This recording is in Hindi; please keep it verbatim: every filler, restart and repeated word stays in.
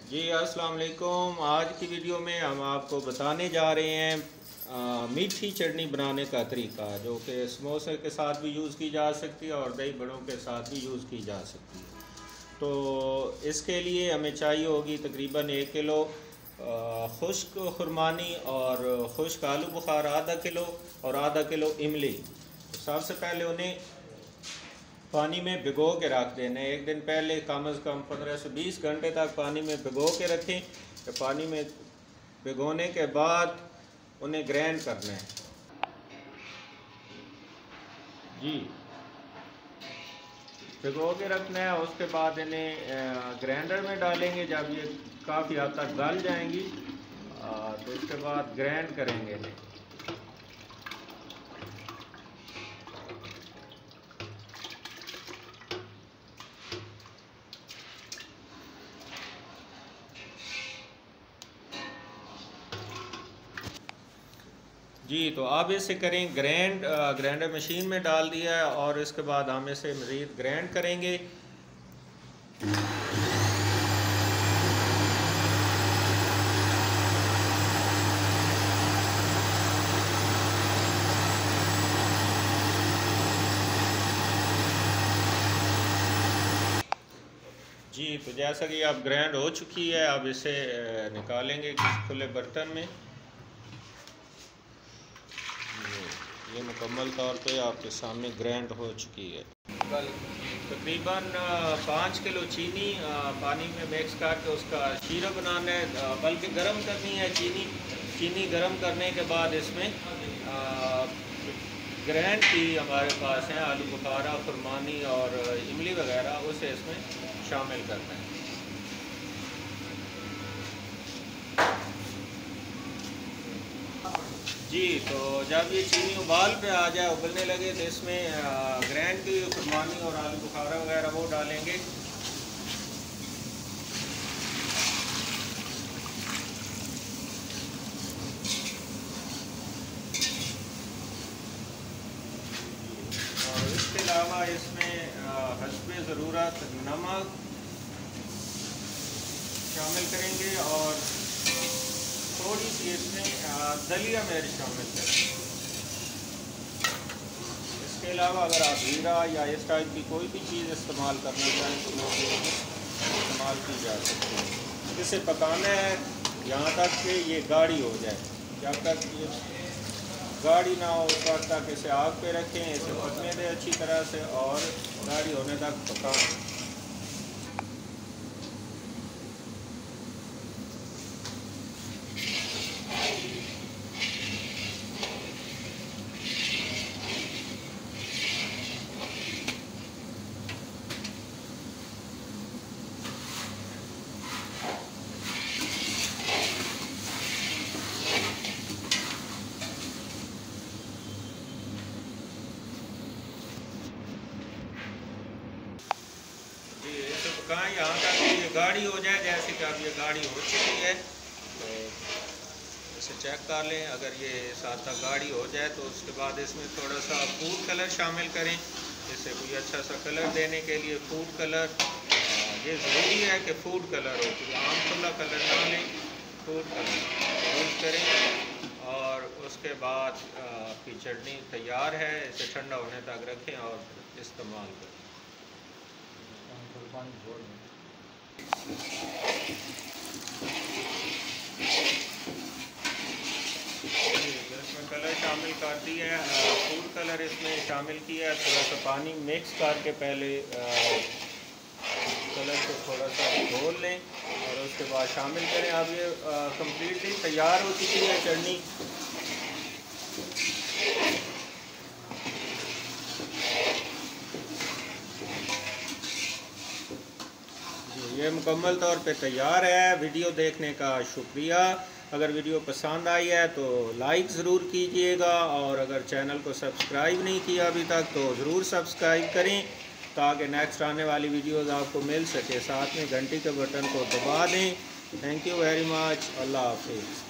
जी अस्सलाम वालेकुम। आज की वीडियो में हम आपको बताने जा रहे हैं आ, मीठी चटनी बनाने का तरीका, जो कि समोसे के साथ भी यूज़ की जा सकती है और दही बड़ों के साथ भी यूज़ की जा सकती है। तो इसके लिए हमें चाहिए होगी तकरीबन एक किलो खुश्क खुरमानी और खुश्क आलू बुखार आधा किलो और आधा किलो इमली। तो सबसे पहले उन्हें पानी में भिगो के रख देना है। एक दिन पहले कम अज़ कम पंद्रह से बीस घंटे तक पानी में भिगो के रखें। तो पानी में भिगोने के बाद उन्हें ग्राइंड करना है। जी भिगो के रखना है। उसके बाद इन्हें ग्राइंडर में डालेंगे। जब ये काफ़ी हद तक गल जाएंगी तो उसके बाद ग्राइंड करेंगे इन्हें। जी तो आप इसे करें ग्राइंड, ग्राइंडर मशीन में डाल दिया है और इसके बाद हम इसे मज़ीद ग्राइंड करेंगे। जी तो जैसा कि अब ग्राइंड हो चुकी है, अब इसे निकालेंगे किसी खुले बर्तन में। ये मुकम्मल तौर पे आपके सामने ग्राइंड हो चुकी है। तकरीबन पाँच किलो चीनी पानी में मिक्स करके उसका शीरा बनाना है, बल्कि गर्म करनी है चीनी। चीनी गर्म करने के बाद इसमें ग्राइंड की हमारे पास है आलू बुखारा, खुरमानी और इमली वगैरह, उसे इसमें शामिल करना है। जी तो जब ये चीनी उबाल पे आ जाए, उबलने लगे, तो इसमें ग्राइंड की खुरमानी और आलू बुखारा वगैरह वो डालेंगे। और इसके अलावा इसमें हस्बे ज़रूरत नमक शामिल करेंगे और थोड़ी सी इसमें दलिया मिर्च शामिल करें। इसके अलावा अगर आप जीरा या इस टाइप की कोई भी चीज़ इस्तेमाल करना चाहें तो वो इस्तेमाल की जा सकती है। इसे पकाना है यहाँ तक कि ये गाढ़ी हो जाए। जब तक ये गाढ़ी ना हो उस वक्त तक इसे आग पे रखें, इसे पकने दें अच्छी तरह से और गाढ़ी होने तक पकाएं। पकाएं यहाँ तक कि ये गाढ़ी हो जाए। जैसे कि अब ये गाढ़ी हो चुकी है तो इसे चेक कर लें। अगर ये साथ साथ गाढ़ी हो जाए तो उसके बाद इसमें थोड़ा सा फूड कलर शामिल करें। इसे कोई अच्छा सा कलर देने के लिए फूड कलर, ये ज़रूरी है कि फूड कलर हो, कोई आम खुला कलर ना लें, फूड कलर यूज़ करें। और उसके बाद आपकी चटनी तैयार है। इसे ठंडा होने तक रखें और इस्तेमाल करें। इसमें कलर शामिल कर दिए हैं, फूड कलर इसमें शामिल किया है। थोड़ा सा पानी मिक्स करके पहले कलर को थोड़ा सा घोल लें और उसके बाद शामिल करें। अब ये कम्प्लीटली तैयार हो चुकी है चटनी। ये मुकम्मल तौर पे तैयार है। वीडियो देखने का शुक्रिया। अगर वीडियो पसंद आई है तो लाइक ज़रूर कीजिएगा और अगर चैनल को सब्सक्राइब नहीं किया अभी तक तो ज़रूर सब्सक्राइब करें ताकि नेक्स्ट आने वाली वीडियोज़ आपको मिल सके। साथ में घंटी के बटन को दबा दें। Thank you very much. अल्लाह हाफिज़।